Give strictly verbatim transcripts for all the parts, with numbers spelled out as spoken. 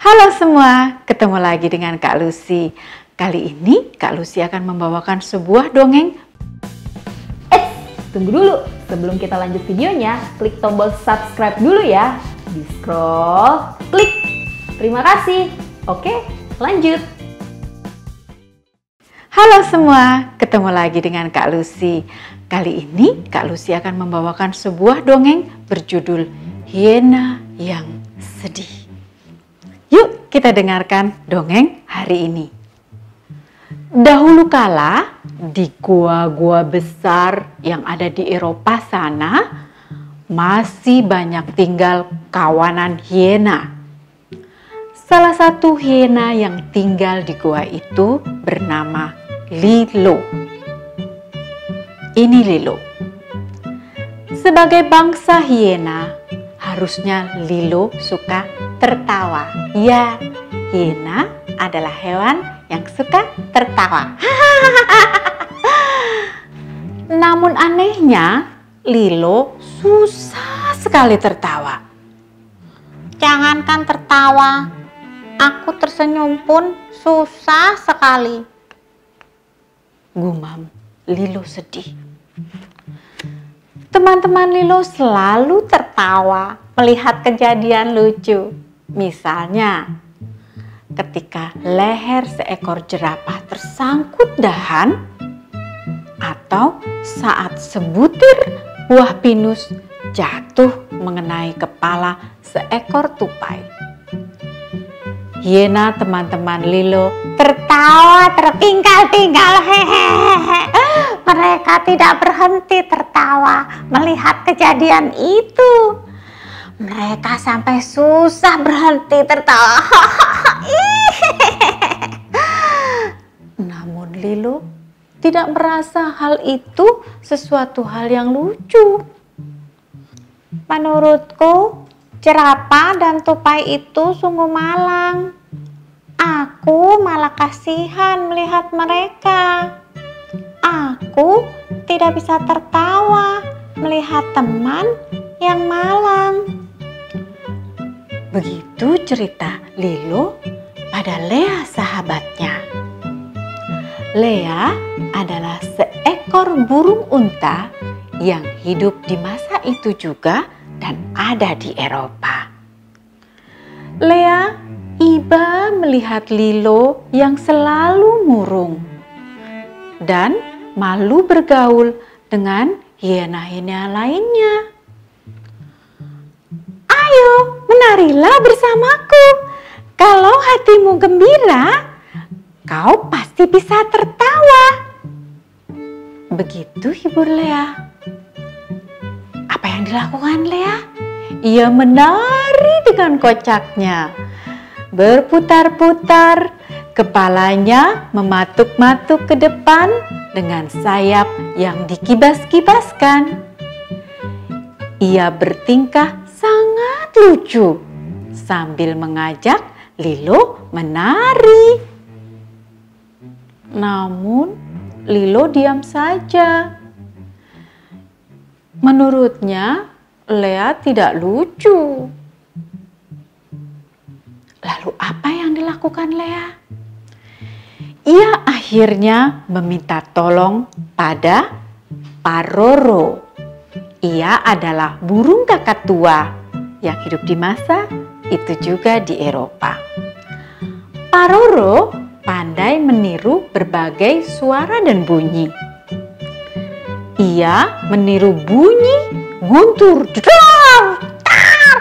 Halo semua, ketemu lagi dengan Kak Lucy. Kali ini Kak Lucy akan membawakan sebuah dongeng. Eh, tunggu dulu. Sebelum kita lanjut videonya, klik tombol subscribe dulu ya. Di scroll, klik. Terima kasih. Oke, lanjut. Halo semua, ketemu lagi dengan Kak Lucy. Kali ini Kak Lucy akan membawakan sebuah dongeng berjudul Hyena yang Sedih. Yuk kita dengarkan dongeng hari ini. Dahulu kala di gua-gua besar yang ada di Eropa sana masih banyak tinggal kawanan hyena. Salah satu hyena yang tinggal di gua itu bernama Lilo. Ini Lilo. Sebagai bangsa hyena, harusnya Lilo suka tertawa. Ya, hyena adalah hewan yang suka tertawa. Namun anehnya, Lilo susah sekali tertawa. Jangankan tertawa, aku tersenyum pun susah sekali. Gumam Lilo sedih. Teman-teman Lilo selalu tertawa melihat kejadian lucu. Misalnya, ketika leher seekor jerapah tersangkut dahan, atau saat sebutir buah pinus jatuh mengenai kepala seekor tupai. Hyena teman-teman Lilo Tertawa terpingkal-pingkal, hehehe. Mereka tidak berhenti tertawa melihat kejadian itu. Mereka sampai susah berhenti tertawa. Namun Lilo tidak merasa hal itu sesuatu hal yang lucu. Menurutku, jerapah dan tupai itu sungguh malang. Aku malah kasihan melihat mereka. Aku tidak bisa tertawa melihat teman yang malang. Begitu cerita Lilo pada Lea sahabatnya. Lea adalah seekor burung unta yang hidup di masa itu juga dan ada di Eropa. Lea iba melihat Lilo yang selalu murung dan malu bergaul dengan hyena-hyena lainnya. Ayo, menarilah bersamaku. Kalau hatimu gembira, kau pasti bisa tertawa. Begitu hibur Lea. Apa yang dilakukan Lea? Ia menari dengan kocaknya. Berputar-putar, kepalanya mematuk-matuk ke depan dengan sayap yang dikibas-kibaskan. Ia bertingkah sangat lucu sambil mengajak Lilo menari. Namun Lilo diam saja. Menurutnya Lea tidak lucu. Lalu apa yang dilakukan Lea? Ia akhirnya meminta tolong pada Paroro. Ia adalah burung kakak tua yang hidup di masa itu juga di Eropa. Paroro pandai meniru berbagai suara dan bunyi. Ia meniru bunyi guntur, jedar, tar.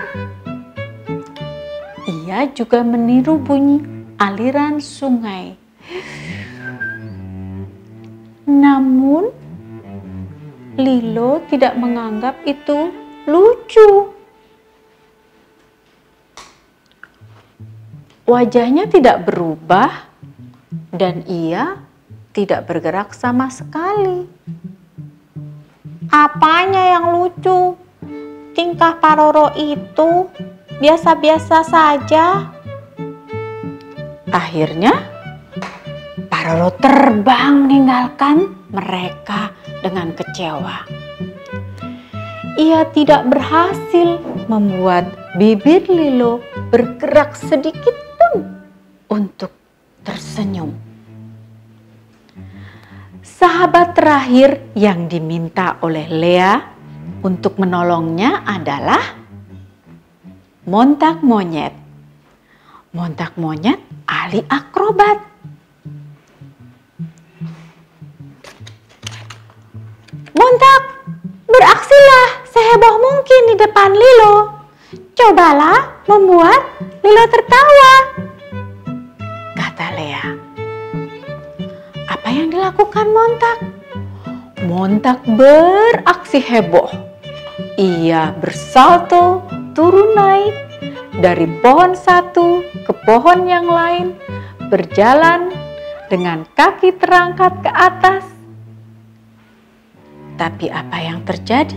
Ia juga meniru bunyi aliran sungai. Namun Lilo tidak menganggap itu lucu. Wajahnya tidak berubah dan ia tidak bergerak sama sekali. Apanya yang lucu? Tingkah Paroro itu biasa-biasa saja. Akhirnya Paroro terbang meninggalkan mereka dengan kecewa. Ia tidak berhasil membuat bibir Lilo bergerak sedikit untuk tersenyum. Sahabat terakhir yang diminta oleh Lea untuk menolongnya adalah Montak Monyet. Montak Monyet ahli akrobat. Montak, beraksilah seheboh mungkin di depan Lilo. Cobalah membuat Lilo tertawa, kata Lea. Apa yang dilakukan Montak? Montak beraksi heboh. Ia bersalto turun naik dari pohon satu ke pohon yang lain, berjalan dengan kaki terangkat ke atas. Tapi apa yang terjadi?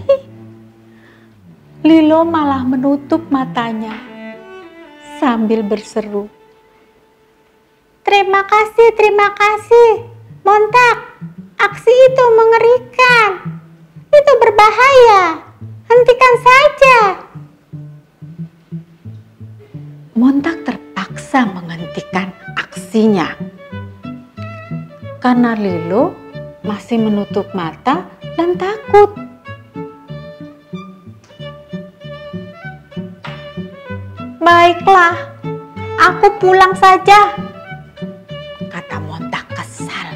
Lilo malah menutup matanya sambil berseru, Terima kasih, terima kasih, Montak. Aksi itu mengerikan. Itu berbahaya. Hentikan saja. Montak terpaksa menghentikan aksinya karena Lilo masih menutup mata dan takut. Baiklah, aku pulang saja, kata Montak kesal.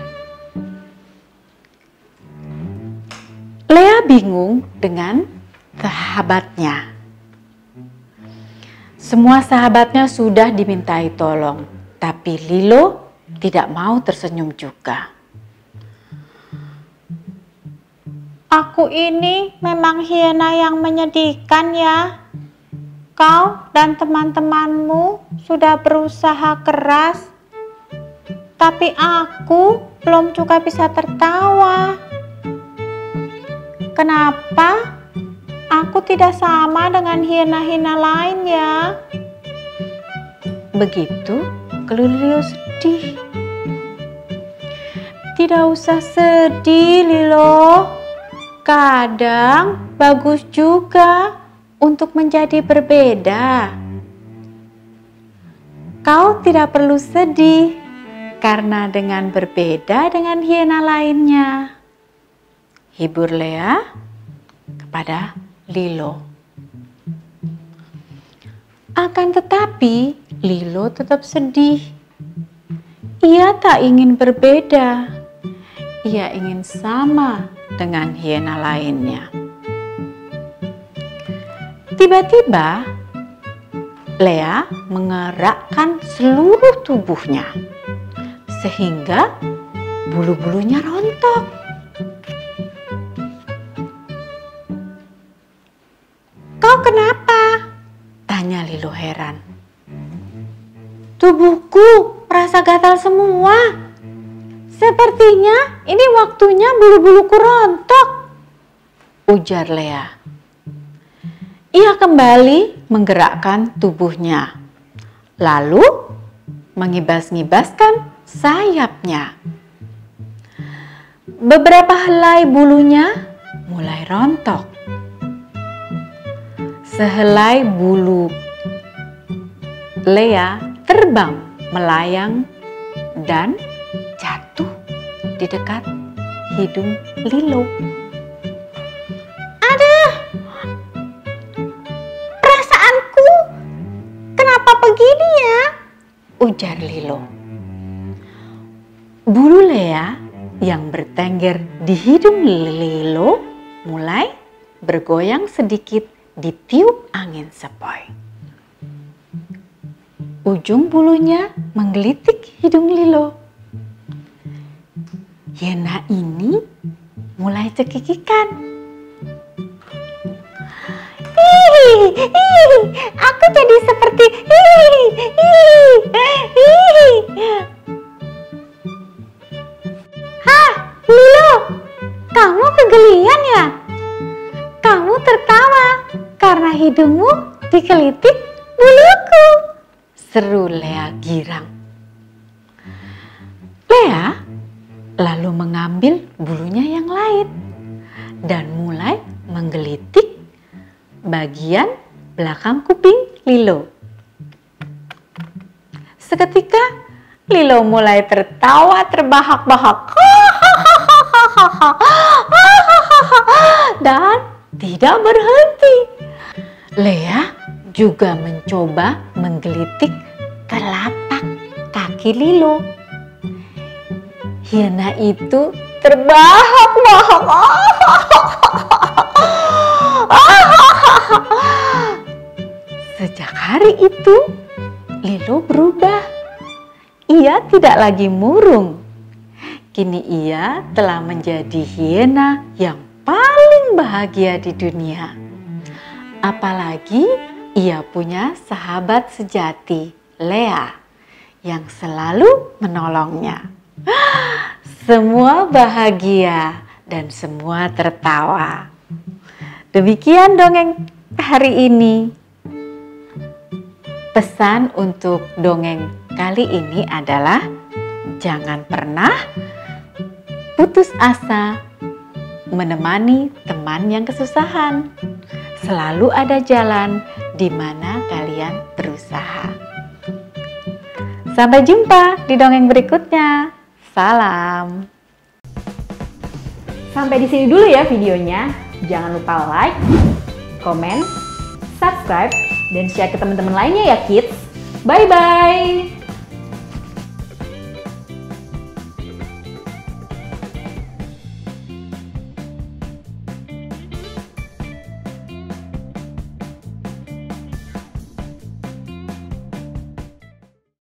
Lea bingung dengan sahabatnya. Semua sahabatnya sudah dimintai tolong, tapi Lilo tidak mau tersenyum juga. Aku ini memang hiena yang menyedihkan ya. Kau dan teman-temanmu sudah berusaha keras, tapi aku belum juga bisa tertawa. Kenapa aku tidak sama dengan hiena-hiena lain ya? Begitu keluh Lilo sedih. Tidak usah sedih, Lilo. Kadang bagus juga untuk menjadi berbeda. Kau tidak perlu sedih karena dengan berbeda dengan hiena lainnya, hibur Lea kepada Lilo. Akan tetapi Lilo tetap sedih. Ia tak ingin berbeda. Ia ingin sama dengan hiena lainnya. Tiba-tiba Lea mengerakkan seluruh tubuhnya sehingga bulu-bulunya rontok. Kau kenapa? Tanya Lilo heran. Tubuhku merasa gatal semua. Sepertinya ini waktunya bulu-buluku rontok, ujar Lea. Ia kembali menggerakkan tubuhnya, lalu mengibas-ngibaskan sayapnya. Beberapa helai bulunya mulai rontok. Sehelai bulu Lea terbang melayang dan jatuh di dekat hidung Lilo. Aduh, perasaanku kenapa begini ya? Ujar Lilo. Bulu Lea yang bertengger di hidung Lilo mulai bergoyang sedikit ditiup angin sepoi. Ujung bulunya menggelitik hidung Lilo. Hiena ini mulai cekikikan. Hihi, hihi, aku jadi seperti hihi, hihi, hihi. Hah, Lilo, kamu kegelian ya? Kamu tertawa karena hidungmu digelitik buluku, seru Lea girang. Lea lalu mengambil bulunya yang lain dan mulai menggelitik bagian belakang kuping Lilo. Seketika Lilo mulai tertawa terbahak-bahak dan tidak berhenti. Lea juga mencoba menggelitik telapak kaki Lilo. Hiena itu terbahak-bahak. Sejak hari itu, Lilo berubah. Ia tidak lagi murung. Kini ia telah menjadi hiena yang paling bahagia di dunia. Apalagi ia punya sahabat sejati, Lea, yang selalu menolongnya. Semua bahagia dan semua tertawa. Demikian dongeng hari ini. Pesan untuk dongeng kali ini adalah jangan pernah putus asa menemani teman yang kesusahan. Selalu ada jalan di mana kalian berusaha. Sampai jumpa di dongeng berikutnya. Salam. Sampai di sini dulu ya videonya. Jangan lupa like, komen, subscribe, dan share ke teman-teman lainnya ya kids. Bye-bye.